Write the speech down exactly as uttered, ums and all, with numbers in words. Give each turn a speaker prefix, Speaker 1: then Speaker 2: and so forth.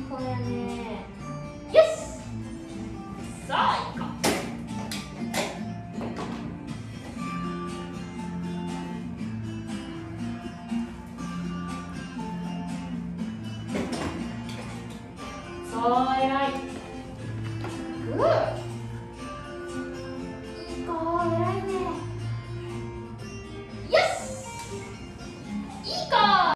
Speaker 1: こやね。よし。さあ行こう。そう、偉い。グー。